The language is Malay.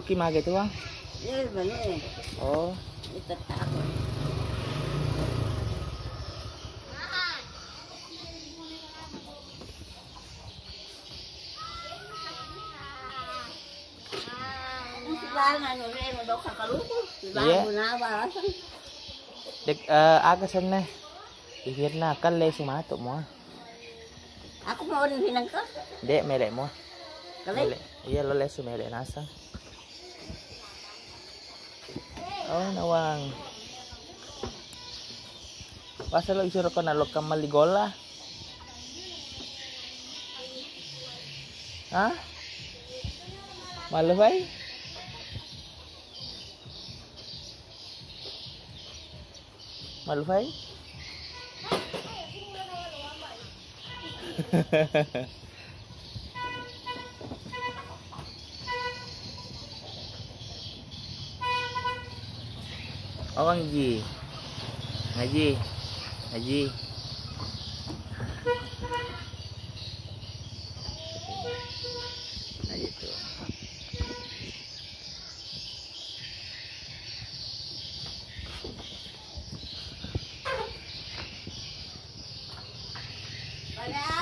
kimage tu ah. Iya, benar. Oh. Ito tako. Dek agasan na. Ihir na kalay sumato mo. Aku mau rin hinang ka. Dek mele mo. Kalay. Iya lo lesu mele nasa. Oh nawang. Pasal lo isuro ko na lo ka maligola. Ha? Malubay? Malubay? Oh, Ngaji. Ngaji. Ngaji. Ngaji tu. Wala.